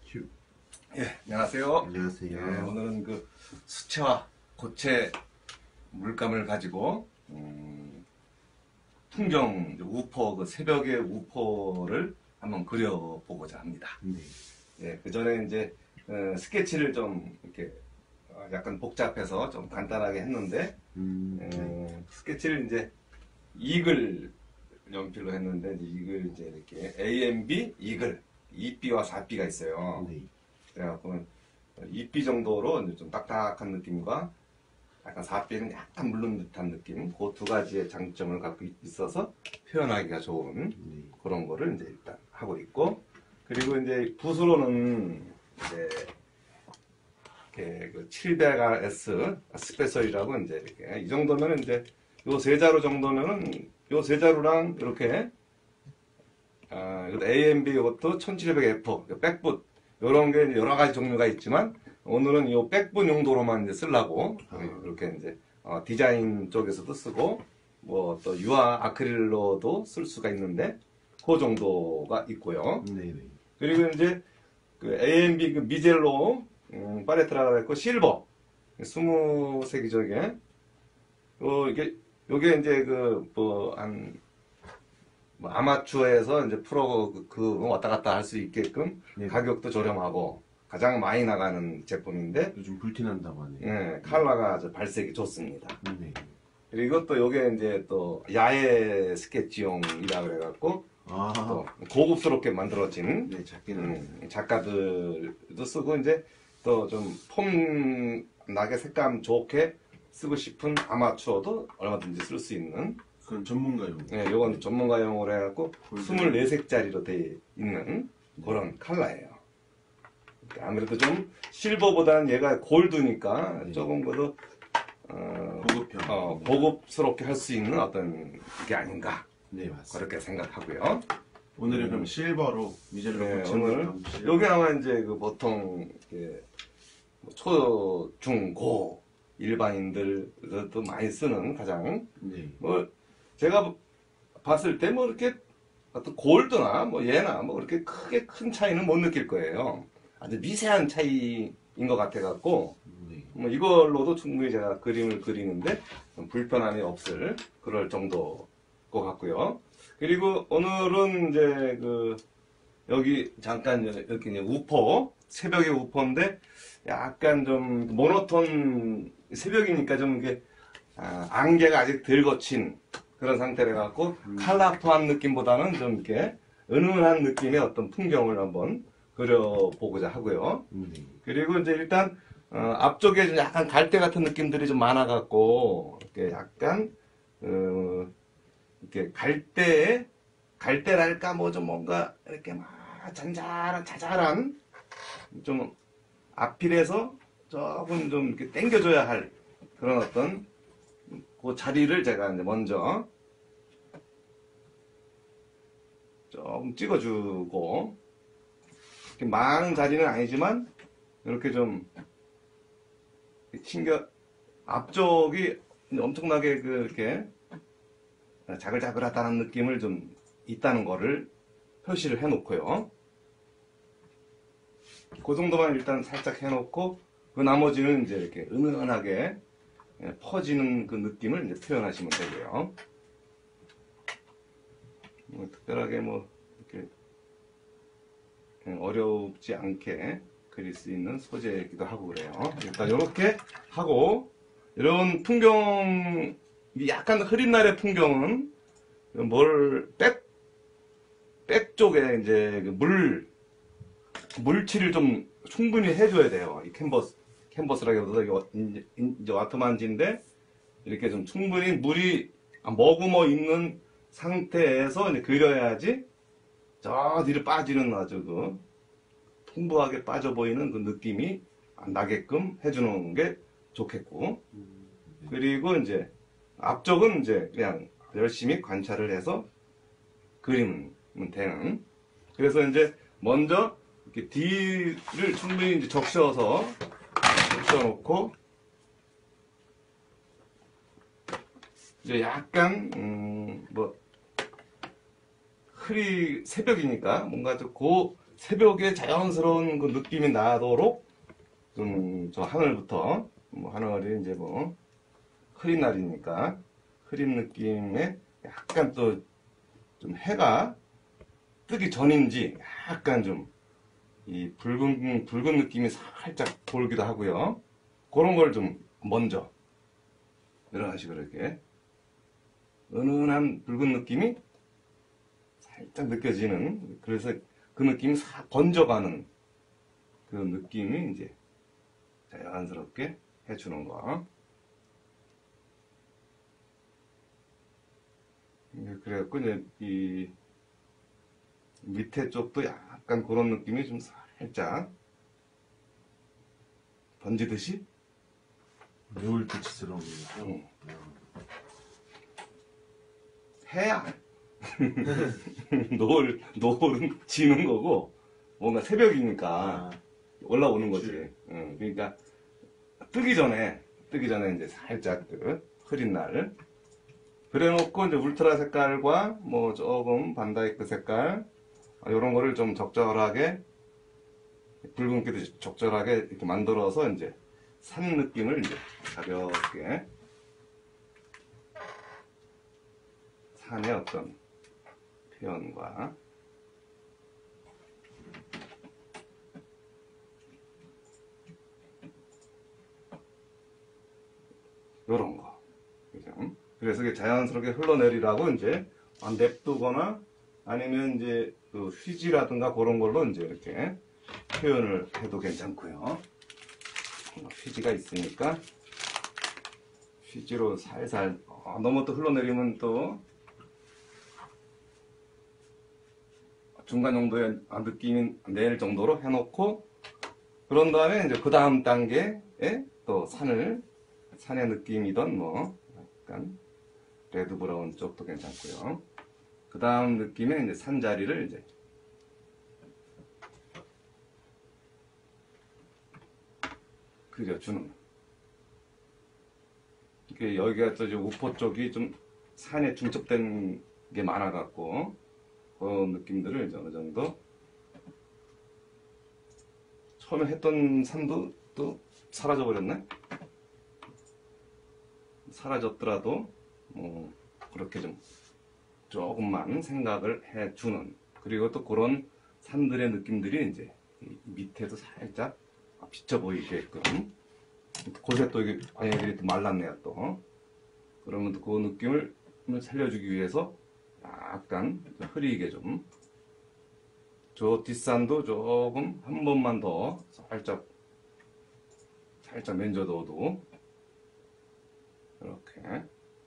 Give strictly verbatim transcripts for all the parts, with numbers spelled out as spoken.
예, 안녕하세요. 안녕하세요. 예, 오늘은 그 수채화 고체 물감을 가지고 음, 풍경 우퍼 그 새벽의 우퍼를 한번 그려보고자 합니다. 네. 예, 그 전에 이제 어, 스케치를 좀 이렇게 어, 약간 복잡해서 좀 간단하게 했는데 음, 어, 네. 스케치를 이제 이글 연필로 했는데 이글 이제 이렇게 A M B 이글 이 B와 사 B가 있어요. 네. 그래갖고 이 비 정도로 이제 좀 딱딱한 느낌과 약간 사 비는 약간 물른 듯한 느낌, 그 두 가지의 장점을 갖고 있어서 표현하기가 좋은 네. 그런 거를 이제 일단 하고 있고, 그리고 이제 붓으로는 이제 이렇게 그 칠백 알 에스 스페셜이라고 이제 이렇게 이 정도면 이제 요 세 자루 정도면은 요 세 자루랑 이렇게 아, A M B 이것도 천칠백 에프 백붓 요런 게 여러 가지 종류가 있지만 오늘은 이 백분 용도로만 이제 쓰려고 이렇게 이제 어, 디자인 쪽에서도 쓰고 뭐 또 유화 아크릴로도 쓸 수가 있는데 그 정도가 있고요. 네네. 그리고 이제 그 A M B 그 미젤로 음, 팔레트라고 했고 실버 스무 색이 저게 어 이게 요게 이제 그 뭐 한 뭐 아마추어에서 이제 프로 그, 그 왔다 갔다 할 수 있게끔 네. 가격도 저렴하고 가장 많이 나가는 제품인데, 요즘 불티난다고 하네요. 예, 컬러가 아주 발색이 좋습니다. 네. 그리고 또 요게 이제 또 야외 스케치용이라 그래갖고 아, 또 고급스럽게 만들어진 네, 작게는. 음, 작가들도 쓰고 이제 또 좀 폼 나게 색감 좋게 쓰고 싶은 아마추어도 얼마든지 쓸 수 있는, 그건 전문가용. 예, 요건 전문가용으로 해갖고 골드. 스물네 색짜리로 되어 있는 그런 컬러예요. 아무래도 좀 실버보다는 얘가 골드니까 네. 조금 그래도 어, 고급형. 어, 고급스럽게 할 수 있는 어떤 게 아닌가 네, 맞습니다. 그렇게 생각하고요. 오늘은 음. 그럼 실버로 미젤로 네, 고치는 오늘 건 실버. 여기 아마 이제 그 보통 이렇게 뭐 초, 중, 고 일반인들도 많이 쓰는 가장 네. 뭐 제가 봤을 때 뭐 이렇게 어떤 골드나 뭐 얘나 뭐 그렇게 크게 큰 차이는 못 느낄 거예요. 아주 미세한 차이인 것 같아 갖고 네. 뭐 이걸로도 충분히 제가 그림을 그리는데 불편함이 없을 그럴 정도 것 같고요. 그리고 오늘은 이제 그 여기 잠깐 이렇게 이제 우퍼 새벽의 우퍼인데 약간 좀 모노톤 새벽이니까 좀 이게 아, 안개가 아직 덜 거친 그런 상태라 갖고 음. 컬러풀한 느낌보다는 좀 이렇게 은은한 느낌의 어떤 풍경을 한번 그려보고자 하고요. 네. 그리고 이제 일단 어, 앞쪽에 좀 약간 갈대 같은 느낌들이 좀 많아갖고 이렇게 약간 어, 이렇게 갈대에 갈대랄까 뭐 좀 뭔가 이렇게 막 잔잔한 자잘한 좀 앞필에서 조금 좀 이렇게 당겨줘야 할 그런 어떤 그 자리를 제가 이제 먼저 조금 찍어주고, 이렇게 많은 자리는 아니지만 이렇게 좀 신경 앞쪽이 엄청나게 그 이렇게 자글자글하다는 느낌을 좀 있다는 거를 표시를 해놓고요. 그 정도만 일단 살짝 해놓고 그 나머지는 이제 이렇게 은은하게 퍼지는 그 느낌을 이제 표현하시면 되고요. 뭐 특별하게 뭐 이렇게 어렵지 않게 그릴 수 있는 소재이기도 하고 그래요. 일단 이렇게 하고, 이런 풍경이 약간 흐린 날의 풍경은 뭘 백, 백 쪽에 이제 물, 물칠을 좀 충분히 해줘야 돼요. 이 캔버스, 캔버스라기보다 이제, 이제 와트만지인데 이렇게 좀 충분히 물이 머금어 있는 상태에서 이제 그려야지 저 뒤로 빠지는 아주 그 풍부하게 빠져 보이는 그 느낌이 나게끔 해주는 게 좋겠고, 그리고 이제 앞쪽은 이제 그냥 열심히 관찰을 해서 그리면 되는. 그래서 이제 먼저 이렇게 D를 충분히 이제 적셔서 적셔놓고 이제 약간 음 뭐 흐리 새벽이니까 뭔가 좀 고 새벽에 자연스러운 그 느낌이 나도록 좀 저 하늘부터 뭐 하늘이 이제 뭐 흐린 날이니까 흐린 느낌에 약간 또 좀 해가 뜨기 전인지 약간 좀 이 붉은 붉은 느낌이 살짝 돌기도 하고요. 그런 걸 좀 먼저 이런 식으로 이렇게 은은한 붉은 느낌이 살짝 느껴지는, 그래서 그 느낌이 싹 번져가는 그 느낌이 이제 자연스럽게 해주는 거. 그래갖고 이제 이 밑에 쪽도 약간 그런 느낌이 좀 살짝 번지듯이. 노을빛스러운 거. 응. 해야 노을 노을은 지는 거고 뭔가 새벽이니까 아, 올라오는 거지. 그치. 응, 그러니까 뜨기 전에 뜨기 전에 이제 살짝 그 흐린 날 그래놓고 이제 울트라 색깔과 뭐 조금 반다이크 색깔 이런 거를 좀 적절하게 붉은기도 적절하게 이렇게 만들어서 이제 산 느낌을 이제 가볍게 산의 어떤 표현과 요런 거. 그죠? 그래서 이게 자연스럽게 흘러내리라고 이제 안 냅두거나 아니면 이제 그 휘지라든가 그런 걸로 이제 이렇게 표현을 해도 괜찮고요. 휘지가 있으니까 휘지로 살살, 어, 너무 또 흘러내리면 또 중간 정도의 느낌이 낼 정도로 해놓고, 그런 다음에 이제 그 다음 단계에 또 산을, 산의 느낌이던 뭐 약간 레드 브라운 쪽도 괜찮고요. 그 다음 느낌에 이제 산 자리를 이제 그려주는. 이게 여기가 또 이제 우포 쪽이 좀 산에 중첩된 게 많아갖고 그런 느낌들을 이제 어느 정도 처음에 했던 산도 또 사라져 버렸네. 사라졌더라도 뭐 그렇게 좀 조금만 생각을 해주는, 그리고 또 그런 산들의 느낌들이 이제 밑에도 살짝 비쳐 보이게끔. 곳에 또 이게 광야들이 또 말랐네요 또. 그러면 또 그 느낌을 살려주기 위해서 약간 흐리게 좀, 저 뒷산도 조금 한 번만 더 살짝 살짝 맨져 넣어도 이렇게.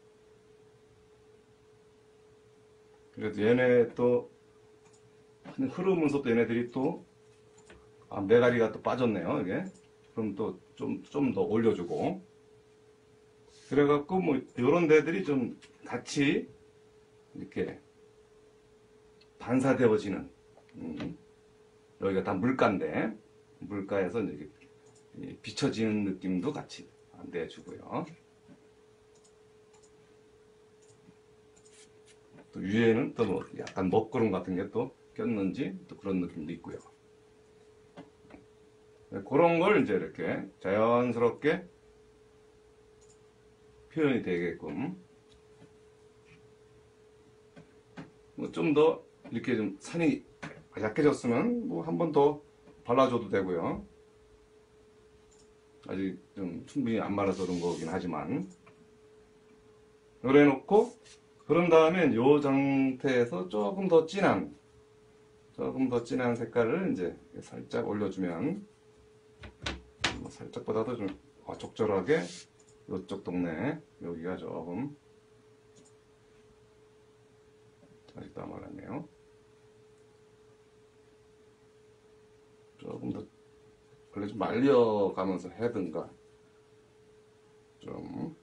그래도 얘네 또 흐르면서 또 얘네들이 또 아, 메가리가 또 빠졌네요 이게. 그럼 또 좀 좀 더 올려주고. 그래갖고 뭐 이런 데들이 좀 같이 이렇게 반사되어지는, 음, 여기가 다 물가인데 물가에서 이제 이렇게 비춰지는 느낌도 같이 내주고요. 또 위에는 또 뭐 약간 먹구름 같은 게 또 꼈는지 또 그런 느낌도 있고요. 그런 걸 이제 이렇게 자연스럽게 표현이 되게끔, 뭐 좀 더 이렇게 좀 산이 약해졌으면 뭐 한 번 더 발라줘도 되고요. 아직 좀 충분히 안 말라서 그런 거긴 하지만. 그래 놓고 그런 다음에 요 상태에서 조금 더 진한 조금 더 진한 색깔을 이제 살짝 올려주면, 뭐 살짝보다도 좀 적절하게 이쪽 동네 여기가 조금 아직도 안 말랐네요. 조금 더 원래 좀 말려가면서 해든가 좀.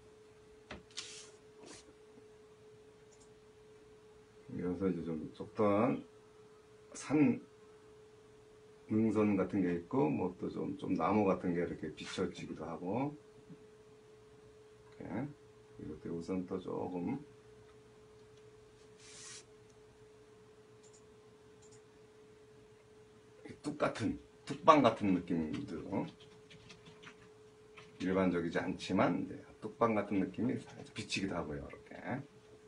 여기서 이제 좀 적당한 산 능선 같은 게 있고 뭐 또 좀 좀 나무 같은 게 이렇게 비춰지기도 하고. 이렇게. 이것도 우선 또 조금 뚝 같은, 뚝방 같은 느낌도 일반적이지 않지만, 이제 뚝방 같은 느낌이 살짝 비치기도 하고요, 이렇게.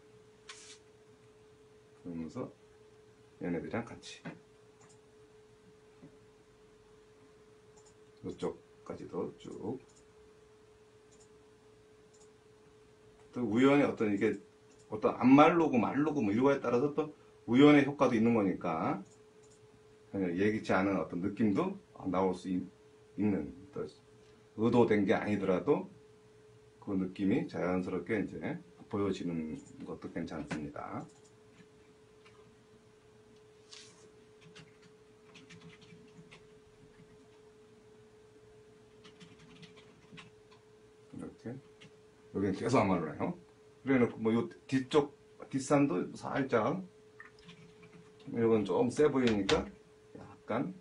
그러면서 얘네들이랑 같이. 이쪽까지도 쭉. 또 우연히 어떤 이게 어떤 안 말르고 말르고 뭐 이거에 따라서 또 우연의 효과도 있는 거니까 그냥 예기치 않은 어떤 느낌도 나올 수 있, 있는 또 의도된 게 아니더라도 그 느낌이 자연스럽게 이제 보여지는 것도 괜찮습니다. 이렇게 여기는 계속 안 말라요. 그래놓고 뭐 요 뒤쪽 뒷산도 살짝 이건 좀 세 보이니까 약간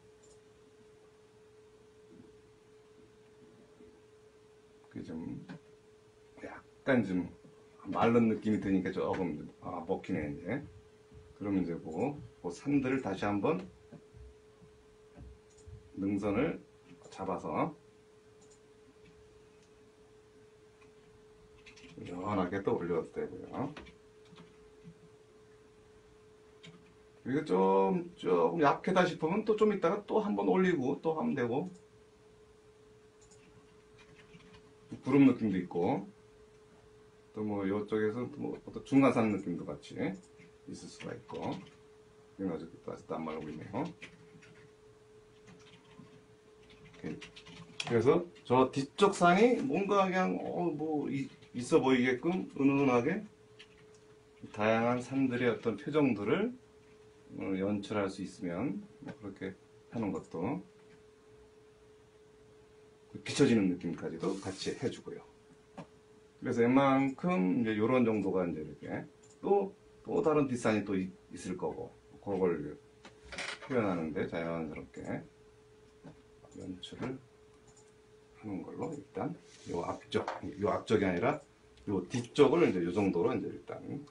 그 좀 약간 좀 마른 느낌이 드니까 조금 아 먹히네 이제. 그러면 이제 그, 그 산들을 다시 한번 능선을 잡아서 연하게 또 올려도 되고요. 이게 좀, 조금 약하다 싶으면 또 좀 이따가 또 한 번 올리고 또 하면 되고. 구름 느낌도 있고. 또 뭐 이쪽에서 뭐 어떤 중간산 느낌도 같이 있을 수가 있고. 이건 아직도 아직도 안 말르고 있네요. 이렇게. 그래서 저 뒤쪽 산이 뭔가 그냥 어, 뭐 있어 보이게끔 은은하게 다양한 산들의 어떤 표정들을 연출할 수 있으면 그렇게 하는 것도 비춰지는 느낌까지도 같이 해주고요. 그래서 웬만큼 이제 이런 정도가 이제 이렇게 또, 또 다른 뒷산이 또 있을 거고 그걸 표현하는데 자연스럽게 연출을 하는 걸로 일단 요 앞쪽, 요 앞쪽이 아니라 요 뒤쪽을 이제 요 정도로 이제 일단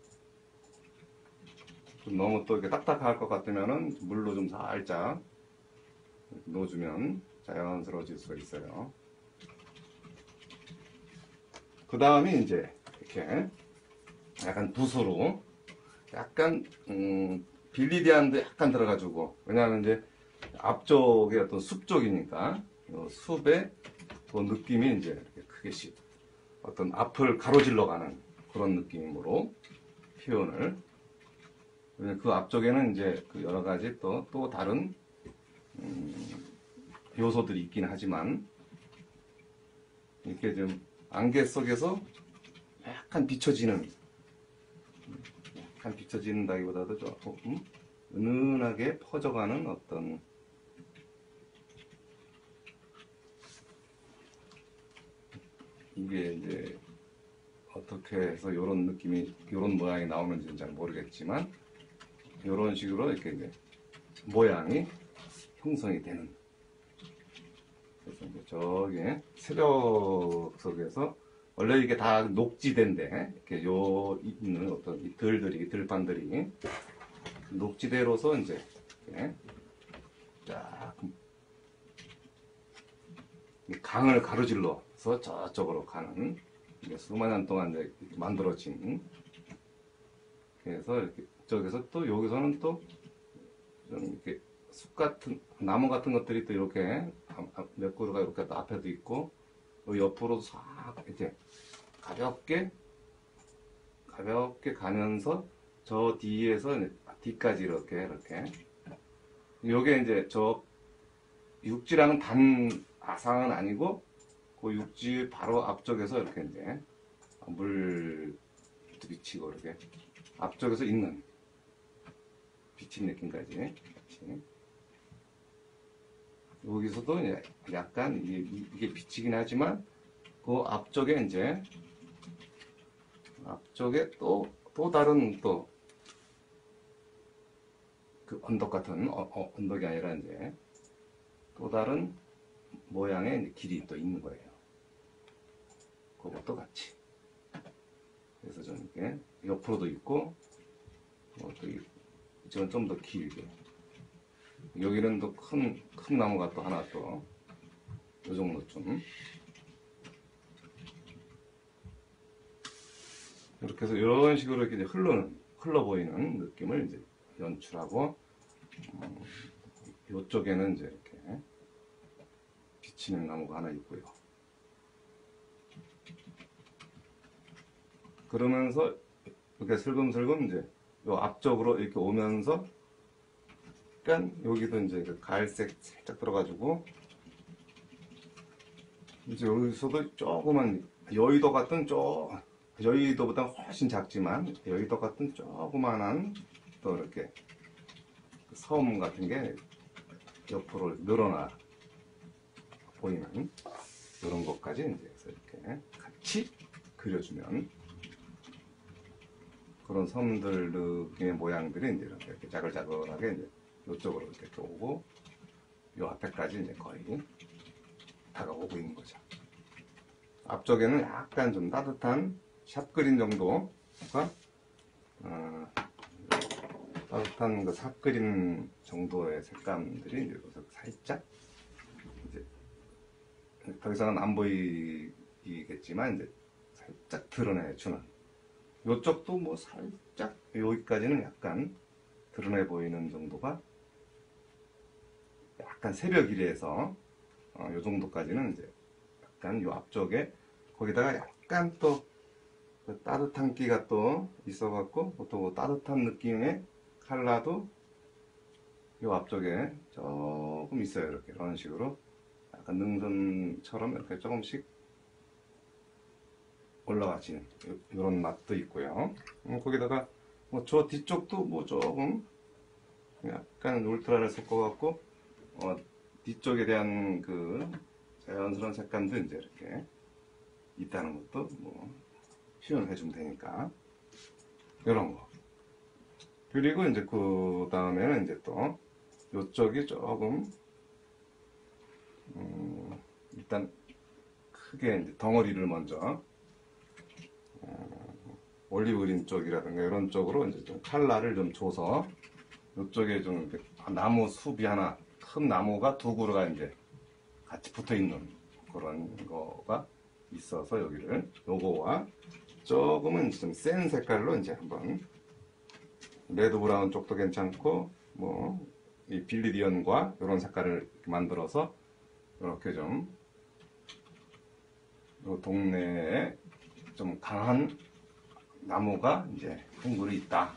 좀 너무 또 이렇게 딱딱할 것 같으면은 물로 좀 살짝 넣어주면 자연스러워질 수가 있어요. 그 다음에 이제 이렇게 약간 붓으로 약간 음, 빌리디안도 약간 들어가지고 왜냐하면 이제 앞쪽에 어떤 숲 쪽이니까 요 숲의 그 느낌이 이제 이렇게 크게 씩 어떤 앞을 가로질러 가는 그런 느낌으로 표현을 그 앞쪽에는 이제 그 여러 가지 또, 또 다른 음, 요소들이 있긴 하지만 이렇게 좀 안개 속에서 약간 비춰지는 약간 비춰진다기보다도 조금 은은하게 퍼져가는 어떤 이게 이제 어떻게 해서 이런 느낌이 이런 모양이 나오는지는 잘 모르겠지만 이런 식으로 이렇게 이제 모양이 형성이 되는. 그래서 이제 저기 새벽 속에서 원래 이게 다 녹지대인데 이렇게 요 있는 어떤 이 들들이 들판들이 녹지대로서 이제 이렇게 쫙 강을 가로질러서 저쪽으로 가는 수만 년 동안 이제 만들어진. 그래서 이렇게 저기서 또 여기서는 또 좀 이렇게 숲 같은 나무 같은 것들이 또 이렇게 몇 그루가 이렇게 또 앞에도 있고 옆으로 싹 이렇게 가볍게 가볍게 가면서 저 뒤에서 뒤까지 이렇게 이렇게 요게 이제 저 육지랑은 단 아상은 아니고 그 육지 바로 앞쪽에서 이렇게 이제 물 비치고 이렇게 앞쪽에서 있는 비친 느낌까지 같이. 여기서도 약간 이게, 이게 비치긴 하지만 그 앞쪽에 이제 앞쪽에 또, 또 다른 또 그 언덕 같은 어, 어, 언덕이 아니라 이제 또 다른 모양의 이제 길이 또 있는 거예요. 그것도 같이. 그래서 좀 이렇게 옆으로도 있고 뭐 또 이쪽은 좀 더 길게 여기는 또 큰, 큰 나무가 또 하나 또, 요 정도쯤. 이렇게 해서 이런 식으로 이렇게 이제 흐르는, 흘러 보이는 느낌을 이제 연출하고, 음, 이쪽에는 이제 이렇게 비치는 나무가 하나 있고요. 그러면서 이렇게 슬금슬금 이제 요 앞쪽으로 이렇게 오면서 약간 여기도 이제 그 갈색 살짝 들어가지고 이제 여기서도 조그만 여의도 같은 조 여의도보다 훨씬 작지만 여의도 같은 조그만한 또 이렇게 섬 같은 게 옆으로 늘어나 보이는 이런 것까지 이제 해서 이렇게 같이 그려주면 그런 섬들 느낌의 모양들이 이제 이렇게 자글자글하게 이제 이쪽으로 이렇게 오고 요 앞에까지 이제 거의 다가오고 있는 거죠. 앞쪽에는 약간 좀 따뜻한 샷그린 정도가 어, 따뜻한 그 샷그린 정도의 색감들이 이제 살짝 이제 더 이상은 안 보이겠지만 이제 살짝 드러내주는 요쪽도 뭐 살짝 여기까지는 약간 드러내 보이는 정도가 약간 새벽이래서 어, 요 정도까지는 이제 약간 요 앞쪽에 거기다가 약간 또 그 따뜻한 기가 또 있어갖고 또 따뜻한 느낌의 컬러도 요 앞쪽에 조금 있어요. 이렇게 이런 식으로 약간 능선처럼 이렇게 조금씩 올라가지는 이런 맛도 있고요. 음, 거기다가 뭐 저 뒤쪽도 뭐 조금 약간 울트라를 섞어갖고 어, 뒤쪽에 대한 그 자연스러운 색감도 이제 이렇게 있다는 것도 뭐 표현해 주면 되니까 이런 거. 그리고 이제 그 다음에는 이제 또 이쪽이 조금 음, 일단 크게 이제 덩어리를 먼저 어, 올리브 그린 쪽이라든가 이런 쪽으로 이제 좀 컬러를 좀 줘서 이쪽에 좀 이렇게 나무 숲이 하나 큰 나무가 두 그루가 이제 같이 붙어 있는 그런 거가 있어서 여기를 요거와 조금은 좀 센 색깔로 이제 한번 레드 브라운 쪽도 괜찮고 뭐 이 빌리디언과 이런 색깔을 만들어서 이렇게 좀 요 동네에 좀 강한 나무가 이제 한 그루 있다.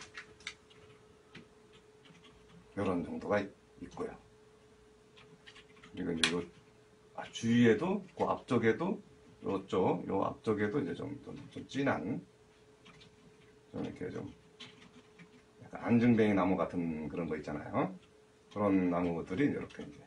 이런 정도가 있고요. 그리고 이제 요 아, 주위에도 그 앞쪽에도 요쪽 요 앞쪽에도 이제 좀, 좀, 좀 진한 좀 이렇게 좀 약간 안증뱅이 나무 같은 그런 거 있잖아요. 그런 나무들이 이렇게 이제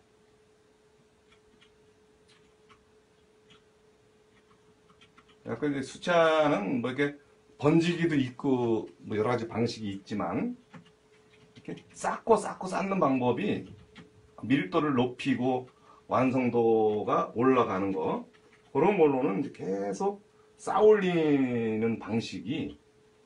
약간 이제 수차는 뭐 이렇게 번지기도 있고 뭐 여러 가지 방식이 있지만 이렇게 쌓고 쌓고 쌓는 방법이 밀도를 높이고 완성도가 올라가는 거 그런 걸로는 이제 계속 쌓아올리는 방식이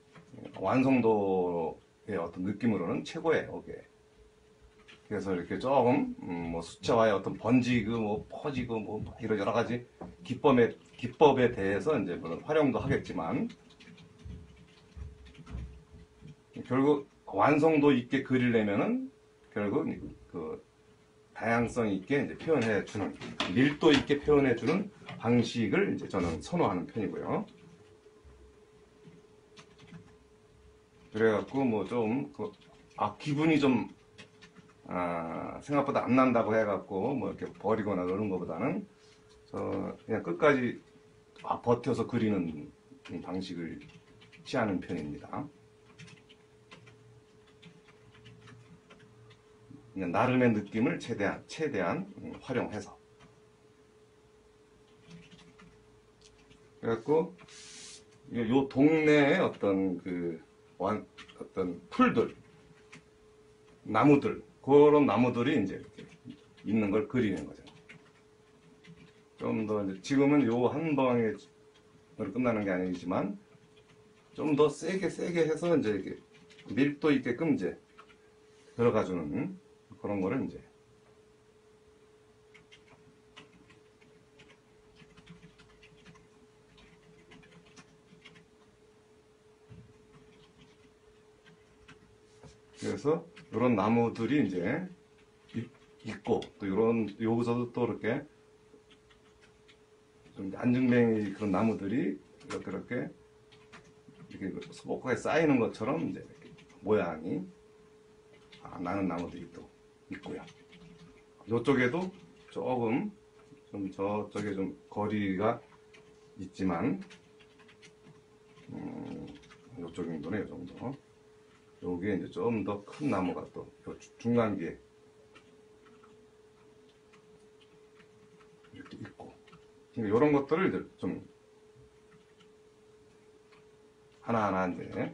완성도의 어떤 느낌으로는 최고예요. 이게. 그래서 이렇게 조금 음, 뭐 수채화의 어떤 번지고 뭐 퍼지고 뭐 이런 여러 가지 기법에 기법에 대해서 이제 물론 활용도 하겠지만 결국 완성도 있게 그리려면은 결국 그 다양성 있게 이제 표현해 주는 밀도 있게 표현해 주는 방식을 이제 저는 선호하는 편이고요. 그래갖고 뭐 좀 그, 아 기분이 좀 아, 생각보다 안 난다고 해갖고 뭐 이렇게 버리거나 그런 것보다는 저 그냥 끝까지 아, 버텨서 그리는 방식을 취하는 편입니다. 그냥 나름의 느낌을 최대한 최대한 활용해서 그래갖고 요 동네에 어떤 그 완, 어떤 풀들 나무들 그런 나무들이 이제 이렇게 있는 걸 그리는 거죠. 좀 더 지금은 요 한 방에 끝나는 게 아니지만 좀 더 세게 세게 해서 이제 이렇게 밀도 있게끔 이제 들어가주는 그런 거를 이제 그래서 이런 나무들이 이제 있- 있고 또 이런 여기서도 또 이렇게 좀 안중뱅이 그런 나무들이 이렇게 이렇게 이렇게 소복하게 쌓이는 것처럼 이제 이렇게 모양이 아, 나는 나무들이 또 있고요. 이쪽에도 조금 좀 저쪽에 좀 거리가 있지만 음, 이쪽 정도네, 이 정도. 여기에 이제 좀 더 큰 나무가 또 중간기에 이렇게 있고, 그러니까 이런 것들을 이제 좀 하나하나 이제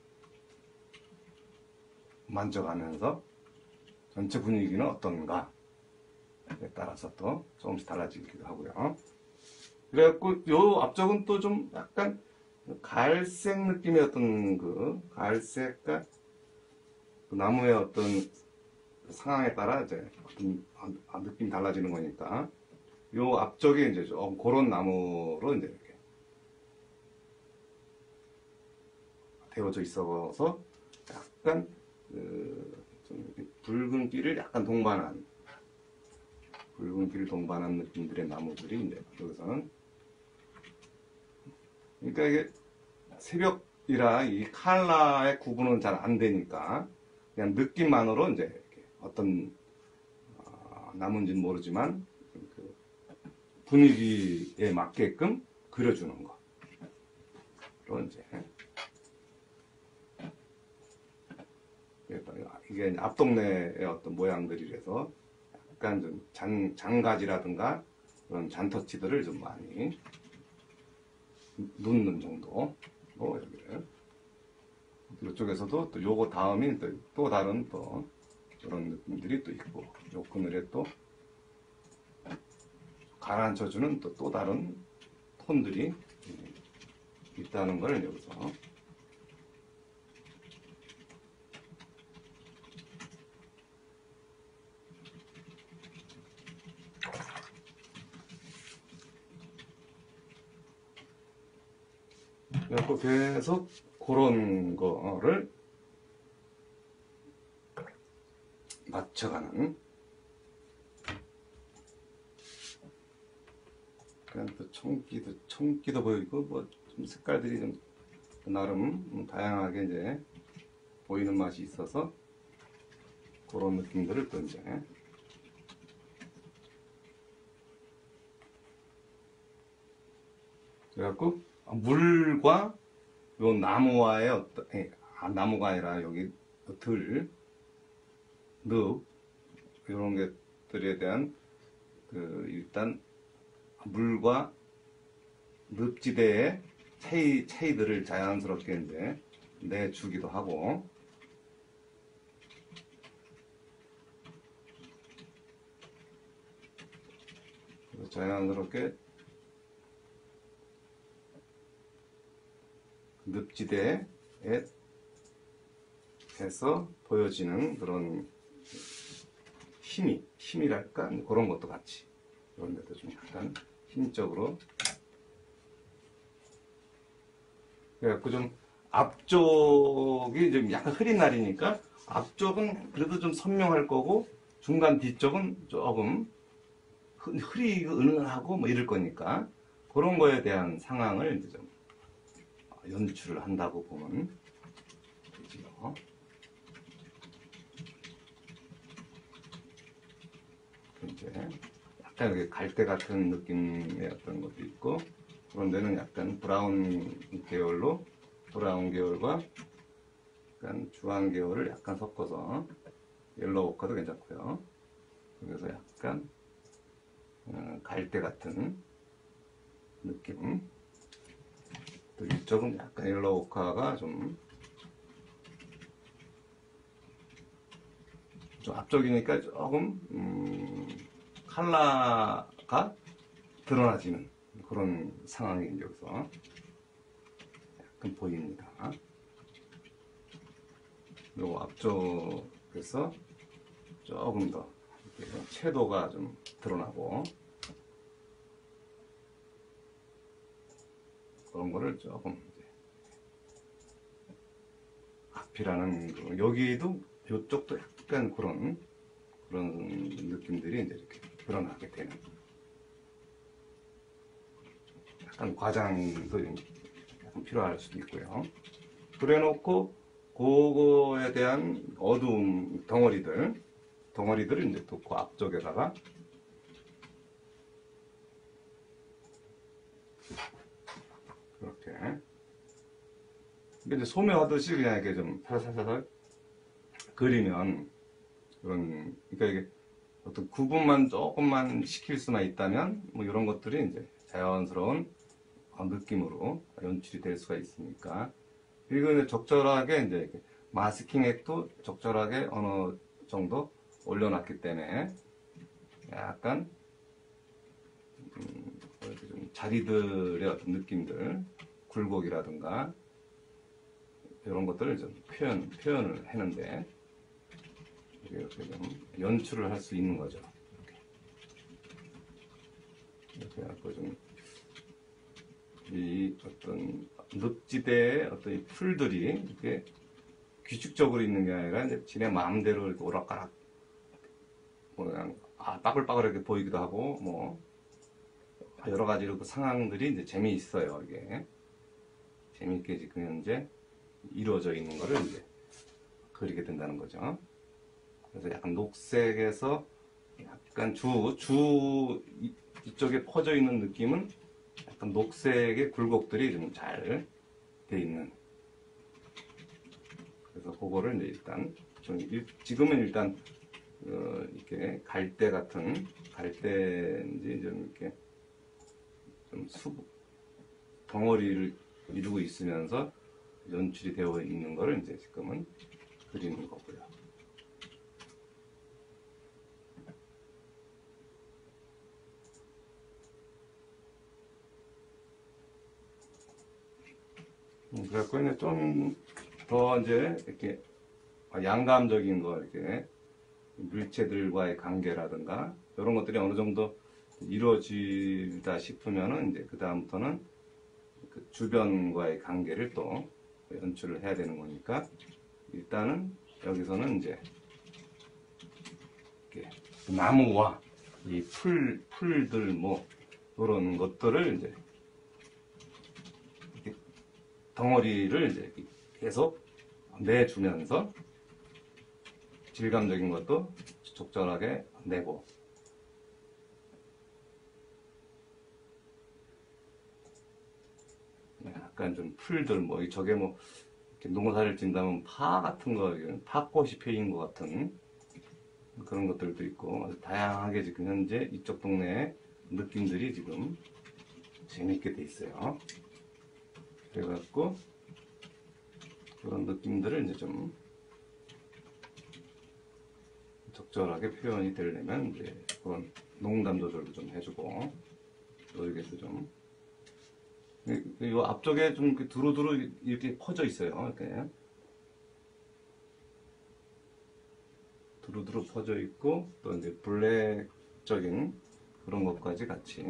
만져가면서 전체 분위기는 어떤가에 따라서 또 조금씩 달라지기도 하고요. 그래갖고 요 앞쪽은 또 좀 약간 갈색 느낌의 어떤 그 갈색과 그 나무의 어떤 상황에 따라 이제 어떤 아, 느낌이 달라지는 거니까 요 앞쪽에 이제 좀 그런 나무로 이제 이렇게 되어져 있어서 약간 그좀 붉은기를 약간 동반한 붉은기를 동반한 느낌들의 나무들이 이제 여기서는 그러니까 이게 새벽이라 이 칼라의 구분은 잘 안 되니까 그냥 느낌만으로 이제 이렇게 어떤 어, 나무인지는 모르지만 그 분위기에 맞게끔 그려주는 거. 그런 이제 이게 이제 앞동네의 어떤 모양들이라서 약간 좀 장, 장가지라든가 그런 잔터치들을 좀 많이 놓는 정도. 뭐 여기를 이쪽에서도 또 요거 다음이 또, 또 다른 또 그런 느낌들이 또 있고 요 그늘에 또 가라앉혀주는 또, 또 다른 톤들이 있다는 걸 여기서 그래서 계속 그런 거를 맞춰가는 그냥 또 청기도 청기도 보이고 뭐 좀 색깔들이 좀 나름 다양하게 이제 보이는 맛이 있어서 그런 느낌들을 또 이제 그래갖고 물과 요 나무와의 어떤 아, 나무가 아니라 여기 들, 늪 이런 것들에 대한 그 일단 물과 늪지대의 차이 차이들을 자연스럽게 이제 내주기도 하고 자연스럽게 늪지대에 에서 보여지는 그런 힘이, 힘이랄까? 그런 것도 같이. 그런 데도 좀 약간 힘적으로. 그래갖고 좀 앞쪽이 좀 약간 흐린 날이니까 앞쪽은 그래도 좀 선명할 거고 중간 뒤쪽은 조금 흐리고 은은하고 뭐 이럴 거니까 그런 거에 대한 상황을 이제 좀 연출을 한다고 보면 되지요. 이제 약간 이렇게 갈대 같은 느낌의 어떤 것도 있고 그런 데는 약간 브라운 계열로 브라운 계열과 약간 주황 계열을 약간 섞어서 옐로우 오카도 괜찮고요. 그래서 약간 어, 갈대 같은 느낌. 또 이쪽은 약간 옐로우 오카가 좀, 좀 앞쪽이니까 조금 음, 컬러가 드러나지는 그런 상황이 여기서 약간 보입니다. 그리고 앞쪽에서 조금 더 이렇게 채도가 좀 드러나고 그런 거를 조금 이제 앞이라는 거, 여기도 이쪽도 약간 그런 그런 느낌들이 이제 이렇게 드러나게 되는 약간 과장도 약간 필요할 수도 있고요. 그래놓고 그거에 대한 어두운 덩어리들 덩어리들을 이제 또 그 앞쪽에다가 그렇게 근데 이제 소묘하듯이 그냥 이렇게 좀 살살살살 그리면 그런 그러니까 이게 어떤 구분만 조금만 시킬 수만 있다면 뭐 이런 것들이 이제 자연스러운 느낌으로 연출이 될 수가 있으니까 이거 적절하게 이제 이렇게 마스킹액도 적절하게 어느 정도 올려놨기 때문에 약간 음, 이렇게 좀 자리들의 어떤 느낌들 굴곡이라든가 이런 것들을 좀 표현 표현을 했는데 이렇게 좀 연출을 할 수 있는 거죠. 이렇게 해갖고 좀 이 어떤 늪지대의 어떤 이 풀들이 이렇게 규칙적으로 있는 게 아니라 이제 지네 마음대로 이렇게 오락가락 뭐 그냥 아 빠글빠글하게 보이기도 하고 뭐 여러 가지로 그 상황들이 이제 재미있어요. 이게 재미있게 지금 현재 이루어져 있는 거를 이제 그리게 된다는 거죠. 그래서 약간 녹색에서 약간 주, 주 이, 이쪽에 퍼져 있는 느낌은 약간 녹색의 굴곡들이 좀 잘 돼 있는. 그래서 그거를 이제 일단 좀 일, 지금은 일단 어, 이렇게 갈대 같은 갈대인지 좀 이렇게 좀 수, 덩어리를 이루고 있으면서 연출이 되어 있는 거를 이제 지금은 그리는 거고요. 음, 그래갖고 이제 좀 더 이제 이렇게 양감적인 거 이렇게 물체들과의 관계라든가 이런 것들이 어느 정도 이루어지다 싶으면은 이제 그 다음부터는 그 주변과의 관계를 또 연출을 해야 되는 거니까 일단은 여기서는 이제 이렇게 나무와 이 풀, 풀들 뭐 이런 것들을 이제 이렇게 덩어리를 이제 계속 내주면서 질감적인 것도 적절하게 내고 약간 좀 풀들 뭐 저게 뭐 이렇게 농사를 짓다면 파 같은 거 팥꽃이 피인 것 같은 그런 것들도 있고 아주 다양하게 지금 현재 이쪽 동네의 느낌들이 지금 재밌게 돼 있어요. 그래갖고 그런 느낌들을 이제 좀 적절하게 표현이 되려면 이제 그런 농담 조절도 좀 해주고 또 여기서 좀 이 앞쪽에 좀 두루두루 이렇게 퍼져 있어요. 이렇게 두루두루 퍼져 있고 또 이제 블랙적인 그런 것까지 같이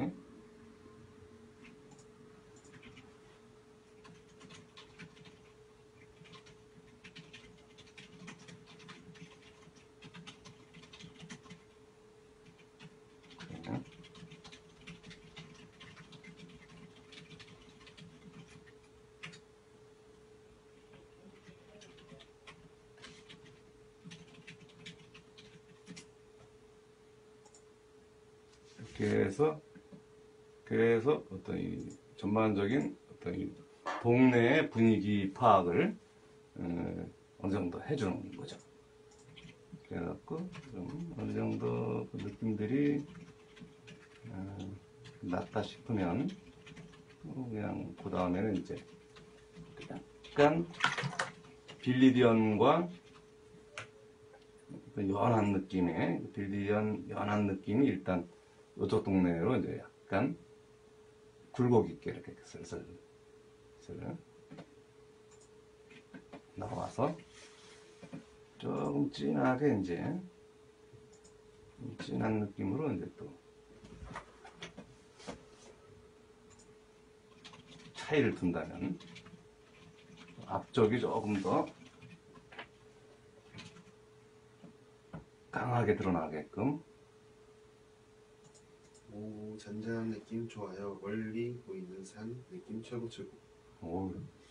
이렇게 해서 그래서 어떤 이 전반적인 어떤 이 동네의 분위기 파악을 어, 어느 정도 해주는 거죠. 그래갖고 좀 어느 정도 그 느낌들이 어, 낫다 싶으면 어, 그냥 그 다음에는 이제 약간 빌리디언과 연한 느낌의 빌리디언 연한 느낌이 일단 이쪽 동네로 이제 약간 굴곡 있게 이렇게 슬슬 슬슬 나와서 조금 진하게 이제 좀 진한 느낌으로 이제 또 차이를 둔다면 앞쪽이 조금 더 강하게 드러나게끔. 오, 잔잔한 느낌 좋아요. 멀리 보이는 산 느낌 최고 최고. 오.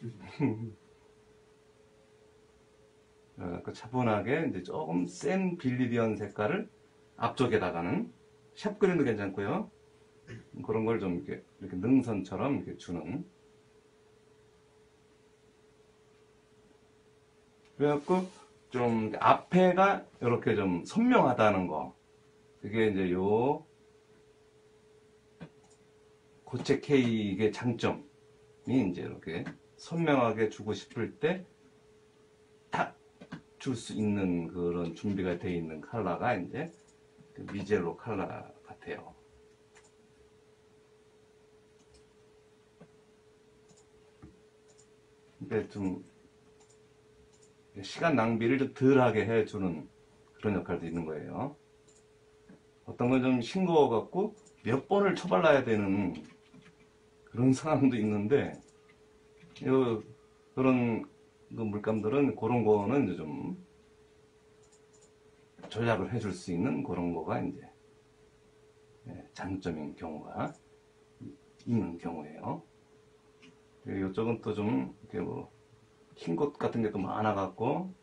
그 차분하게 이제 조금 센 빌리디언 색깔을 앞쪽에다가는 샵 그린도 괜찮고요. 그런 걸 좀 이렇게, 이렇게 능선처럼 이렇게 주는. 그래갖고 좀 앞에가 이렇게 좀 선명하다는 거. 그게 이제 요 고체 K의 장점이 이제 이렇게 선명하게 주고 싶을 때 딱 줄 수 있는 그런 준비가 되어 있는 컬러가 이제 그 미젤로 컬러 같아요. 근데 좀 시간 낭비를 좀 덜하게 해주는 그런 역할도 있는 거예요. 어떤 건 좀 싱거워갖고 몇 번을 쳐발라야 되는 그런 상황도 있는데, 요, 그런 그 물감들은 그런 거는 이제 좀 전략을 해줄 수 있는 그런 거가 이제 장점인 경우가 있는 경우예요. 이쪽은 또 좀 이렇게 뭐 흰 곳 같은 게 또 많아갖고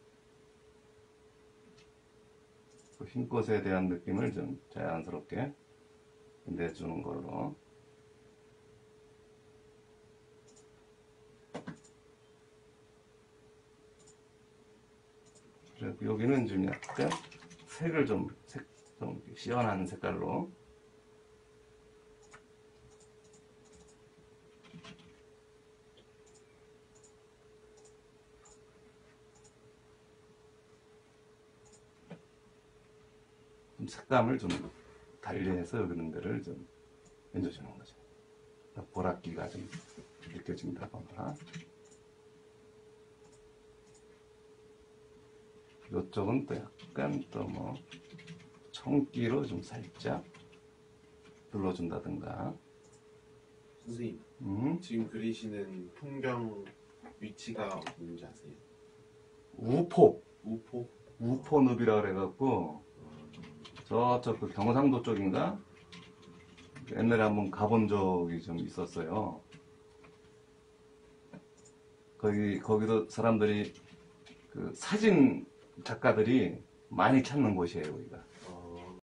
그 흰 꽃에 대한 느낌을 좀 자연스럽게 내주는 걸로. 그리고 여기는 좀 약간 색을 좀, 색, 좀 시원한 색깔로. 좀 색감을 좀 달리해서 그런 데를 좀 얹어주는 거죠. 보랏기가 좀 느껴진다거나. 이쪽은 또 약간 또 뭐 청기로 좀 살짝 눌러준다든가. 선생님, 음, 지금 그리시는 풍경 위치가 어딘지 아세요? 우포, 우포? 우포늪이라 그래갖고 저쪽 그 경상도 쪽인가? 옛날에 한번 가본 적이 좀 있었어요. 거기, 거기도 사람들이 그 사진 작가들이 많이 찾는 곳이에요, 여기가.